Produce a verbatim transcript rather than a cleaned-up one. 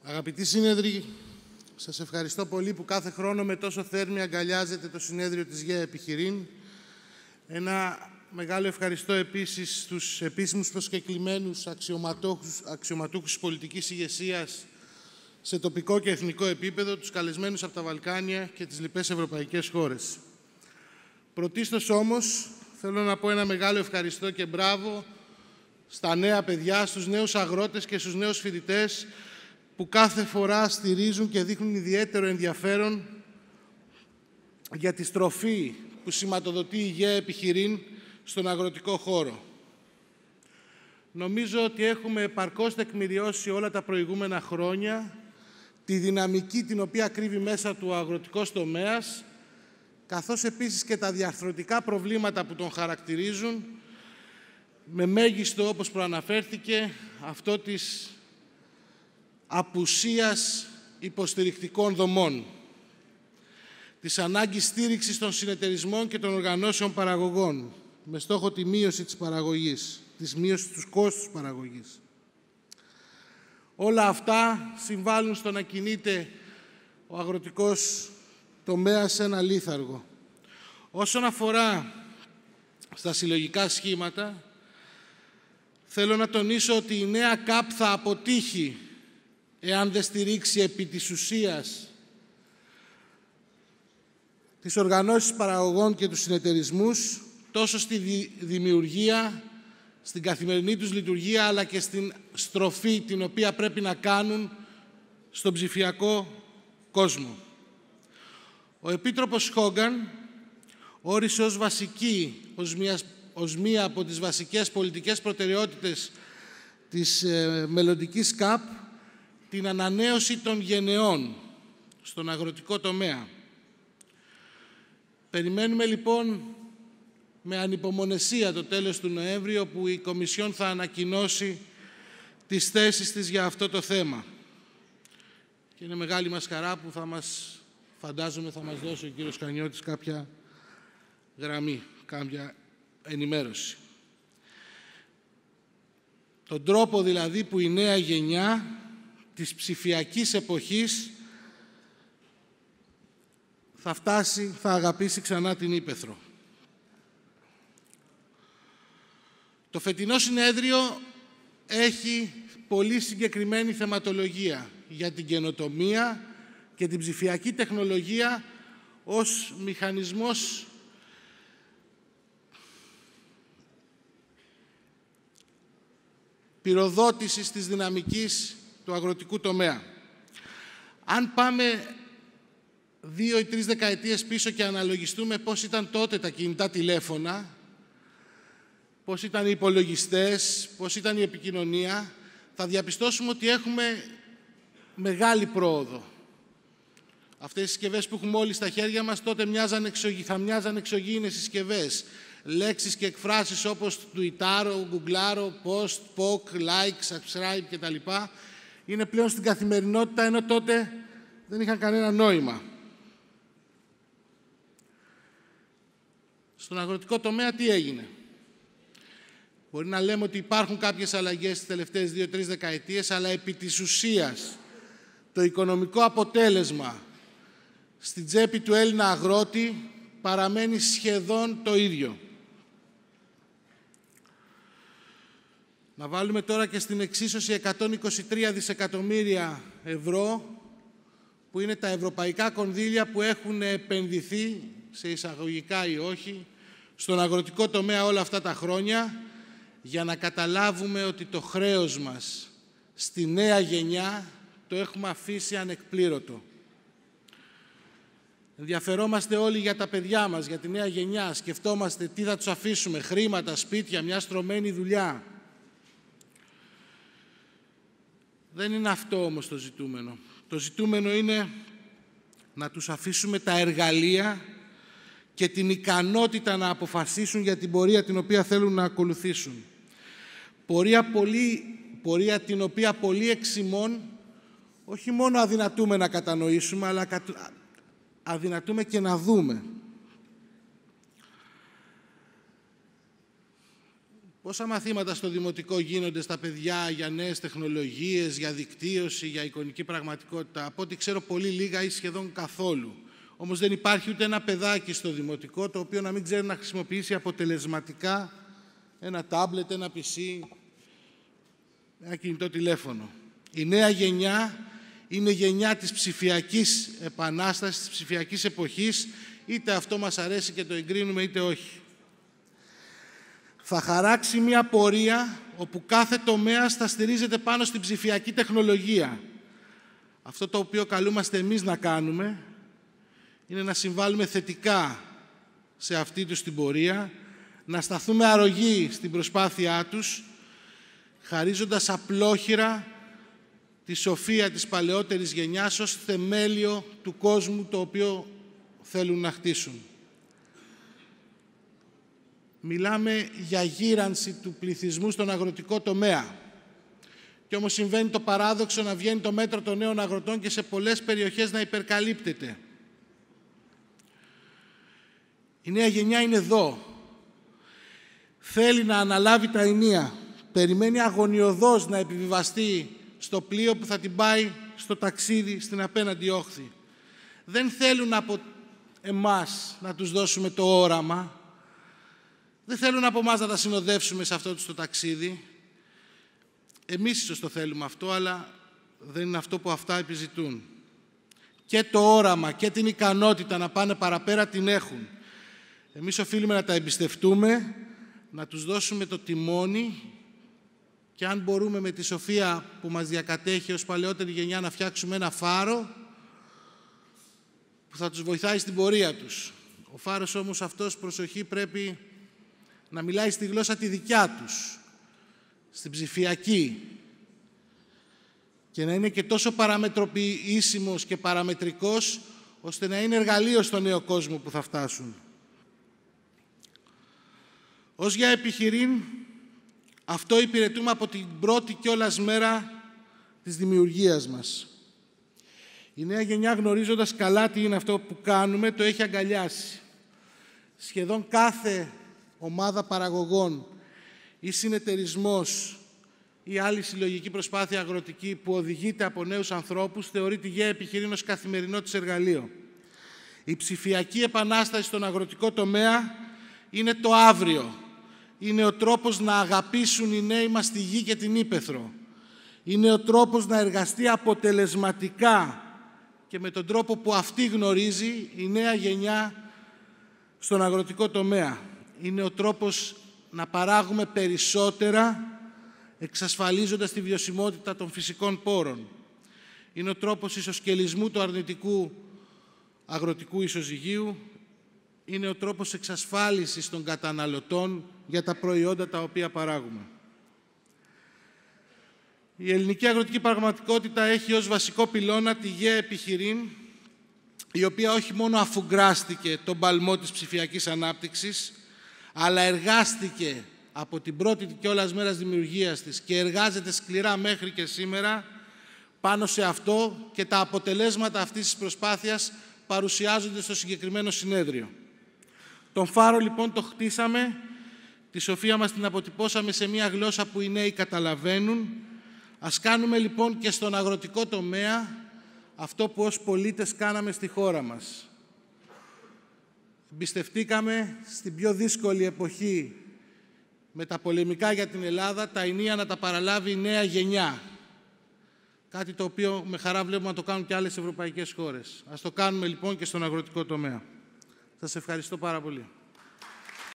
Αγαπητοί σύνεδροι, σας ευχαριστώ πολύ που κάθε χρόνο με τόσο θέρμη αγκαλιάζετε το συνέδριο της ΓΕ Επιχειρήν. Ένα μεγάλο ευχαριστώ επίσης στους επίσημους προσκεκλημένους αξιωματούχους, αξιωματούχους πολιτικής ηγεσίας σε τοπικό και εθνικό επίπεδο, τους καλεσμένους από τα Βαλκάνια και τις λοιπές ευρωπαϊκές χώρες. Πρωτίστως όμως, θέλω να πω ένα μεγάλο ευχαριστώ και μπράβο στα νέα παιδιά, στους νέους αγρότες και στους νέους φοιτητές που κάθε φορά στηρίζουν και δείχνουν ιδιαίτερο ενδιαφέρον για τη στροφή που σηματοδοτεί η ΓΕ Επιχειρήν στον αγροτικό χώρο. Νομίζω ότι έχουμε επαρκώς τεκμηριώσει όλα τα προηγούμενα χρόνια τη δυναμική την οποία κρύβει μέσα του ο αγροτικός τομέας, καθώς επίσης και τα διαρθρωτικά προβλήματα που τον χαρακτηρίζουν, με μέγιστο, όπως προαναφέρθηκε, αυτό της απουσίας υποστηρικτικών δομών, της ανάγκης στήριξης των συνεταιρισμών και των οργανώσεων παραγωγών, με στόχο τη μείωση της παραγωγής, της μείωσης του κόστους παραγωγής. Όλα αυτά συμβάλλουν στο να κινείται ο αγροτικός τομέας σε ένα λίθαργο. Όσον αφορά στα συλλογικά σχήματα, θέλω να τονίσω ότι η νέα ΚΑΠ θα αποτύχει εάν δεν στηρίξει επί της ουσίας τις οργανώσεις παραγωγών και τους συνεταιρισμούς, τόσο στη δημιουργία, στην καθημερινή τους λειτουργία, αλλά και στην στροφή την οποία πρέπει να κάνουν στον ψηφιακό κόσμο. Ο Επίτροπος Χόγκαν όρισε ως βασική, ως μια, ως μία από τις βασικές πολιτικές προτεραιότητες της ε, μελλοντικής ΚΑΠ, την ανανέωση των γενεών στον αγροτικό τομέα. Περιμένουμε λοιπόν με ανυπομονησία το τέλος του Νοέμβρη, όπου η Κομισιόν θα ανακοινώσει τις θέσεις της για αυτό το θέμα. Και είναι μεγάλη μας χαρά που θα μας, φαντάζομαι, θα μας δώσει ο κύριος Κανιώτης κάποια γραμμή, κάποια ενημέρωση. Τον τρόπο δηλαδή που η νέα γενιά της ψηφιακής εποχής θα φτάσει, θα αγαπήσει ξανά την Ύπαιθρο. Το φετινό συνέδριο έχει πολύ συγκεκριμένη θεματολογία για την καινοτομία και την ψηφιακή τεχνολογία ως μηχανισμός πυροδότησης της δυναμικής του αγροτικού τομέα. Αν πάμε δύο ή τρεις δεκαετίες πίσω και αναλογιστούμε πώς ήταν τότε τα κινητά τηλέφωνα, πώς ήταν οι υπολογιστές, πώς ήταν η επικοινωνία, θα διαπιστώσουμε ότι έχουμε μεγάλη πρόοδο. Αυτές οι συσκευές που έχουμε όλοι στα χέρια μας τότε μοιάζαν εξωγή, θα μοιάζαν εξωγήινες συσκευές. Λέξεις και εκφράσεις όπως τουιτάρω, γκουγκλάρω, post, poke, like, subscribe κτλ. Είναι πλέον στην καθημερινότητα, ενώ τότε δεν είχαν κανένα νόημα. Στον αγροτικό τομέα τι έγινε? Μπορεί να λέμε ότι υπάρχουν κάποιες αλλαγές στις τελευταίες δύο τρεις δεκαετίες, αλλά επί της ουσίας το οικονομικό αποτέλεσμα στην τσέπη του Έλληνα αγρότη παραμένει σχεδόν το ίδιο. Να βάλουμε τώρα και στην εξίσωση εκατόν είκοσι τρία δισεκατομμύρια ευρώ, που είναι τα ευρωπαϊκά κονδύλια που έχουν επενδυθεί, σε εισαγωγικά ή όχι, στον αγροτικό τομέα όλα αυτά τα χρόνια, για να καταλάβουμε ότι το χρέος μας στη νέα γενιά το έχουμε αφήσει ανεκπλήρωτο. Ενδιαφερόμαστε όλοι για τα παιδιά μας, για τη νέα γενιά. Σκεφτόμαστε τι θα τους αφήσουμε, χρήματα, σπίτια, μια στρωμένη δουλειά. Δεν είναι αυτό όμως το ζητούμενο. Το ζητούμενο είναι να τους αφήσουμε τα εργαλεία και την ικανότητα να αποφασίσουν για την πορεία την οποία θέλουν να ακολουθήσουν. Πορεία, πολύ, πορεία την οποία πολλοί εξ ημών όχι μόνο αδυνατούμε να κατανοήσουμε, αλλά αδυνατούμε και να δούμε. Πόσα μαθήματα στο δημοτικό γίνονται στα παιδιά για νέες τεχνολογίες, για δικτύωση, για εικονική πραγματικότητα? Από ό,τι ξέρω, πολύ λίγα ή σχεδόν καθόλου. Όμως δεν υπάρχει ούτε ένα παιδάκι στο δημοτικό το οποίο να μην ξέρει να χρησιμοποιήσει αποτελεσματικά ένα τάμπλετ, ένα πι σι, ένα κινητό τηλέφωνο. Η νέα γενιά είναι γενιά της ψηφιακής επανάστασης, της ψηφιακής εποχής, είτε αυτό μας αρέσει και το εγκρίνουμε είτε όχι. Θα χαράξει μια πορεία όπου κάθε τομέας θα στηρίζεται πάνω στην ψηφιακή τεχνολογία. Αυτό το οποίο καλούμαστε εμείς να κάνουμε είναι να συμβάλλουμε θετικά σε αυτή τους την πορεία, να σταθούμε αρρωγοί στην προσπάθειά τους, χαρίζοντας απλόχυρα τη σοφία της παλαιότερης γενιάς ως θεμέλιο του κόσμου το οποίο θέλουν να χτίσουν. Μιλάμε για γύρανση του πληθυσμού στον αγροτικό τομέα. Και όμως συμβαίνει το παράδοξο να βγαίνει το μέτρο των νέων αγροτών και σε πολλές περιοχές να υπερκαλύπτεται. Η νέα γενιά είναι εδώ. Θέλει να αναλάβει τα ενία. Περιμένει αγωνιωδώς να επιβιβαστεί στο πλοίο που θα την πάει στο ταξίδι στην απέναντι όχθη. Δεν θέλουν από εμάς να τους δώσουμε το όραμα. Δεν θέλουν από εμάς να τα συνοδεύσουμε σε αυτό το ταξίδι. Εμείς ίσως το θέλουμε αυτό, αλλά δεν είναι αυτό που αυτά επιζητούν. Και το όραμα και την ικανότητα να πάνε παραπέρα την έχουν. Εμείς οφείλουμε να τα εμπιστευτούμε, να τους δώσουμε το τιμόνι και αν μπορούμε με τη σοφία που μας διακατέχει ως παλαιότερη γενιά να φτιάξουμε ένα φάρο που θα τους βοηθάει στην πορεία τους. Ο φάρος όμως αυτός, προσοχή, πρέπει να μιλάει στη γλώσσα τη δικιά τους, στην ψηφιακή, και να είναι και τόσο παραμετροποιήσιμος και παραμετρικός, ώστε να είναι εργαλείο στο νέο κόσμο που θα φτάσουν. Ως για επιχειρήν, αυτό υπηρετούμε από την πρώτη κιόλας μέρα της δημιουργίας μας. Η νέα γενιά, γνωρίζοντας καλά τι είναι αυτό που κάνουμε, το έχει αγκαλιάσει. Σχεδόν κάθε ομάδα παραγωγών ή συνεταιρισμός ή άλλη συλλογική προσπάθεια αγροτική που οδηγείται από νέους ανθρώπους θεωρεί τη ΓΕ Επιχειρήν ως καθημερινό της εργαλείο. Η ψηφιακή επανάσταση στον αγροτικό τομέα είναι το αύριο. Είναι ο τρόπος να αγαπήσουν οι νέοι μας τη γη και την ύπαιθρο. Είναι ο τρόπος να εργαστεί αποτελεσματικά και με τον τρόπο που αυτή γνωρίζει η νέα γενιά στον αγροτικό τομέα. Είναι ο τρόπος να παράγουμε περισσότερα, εξασφαλίζοντας τη βιωσιμότητα των φυσικών πόρων. Είναι ο τρόπος ισοσκελισμού του αρνητικού αγροτικού ισοζυγίου. Είναι ο τρόπος εξασφάλισης των καταναλωτών για τα προϊόντα τα οποία παράγουμε. Η ελληνική αγροτική πραγματικότητα έχει ως βασικό πυλώνα τη ΓΕ Επιχειρήν, η οποία όχι μόνο αφουγκράστηκε τον παλμό της ψηφιακής ανάπτυξης, αλλά εργάστηκε από την πρώτη κιόλας μέρας δημιουργίας της και εργάζεται σκληρά μέχρι και σήμερα πάνω σε αυτό, και τα αποτελέσματα αυτής της προσπάθειας παρουσιάζονται στο συγκεκριμένο συνέδριο. Τον φάρο λοιπόν το χτίσαμε, τη σοφία μας την αποτυπώσαμε σε μια γλώσσα που οι νέοι καταλαβαίνουν. Ας κάνουμε λοιπόν και στον αγροτικό τομέα αυτό που ως πολίτες κάναμε στη χώρα μας. Εμπιστευτήκαμε στην πιο δύσκολη εποχή με τα πολεμικά για την Ελλάδα τα ενία να τα παραλάβει η νέα γενιά. Κάτι το οποίο με χαρά βλέπουμε να το κάνουν και άλλες ευρωπαϊκές χώρες. Ας το κάνουμε λοιπόν και στον αγροτικό τομέα. Σας ευχαριστώ πάρα πολύ.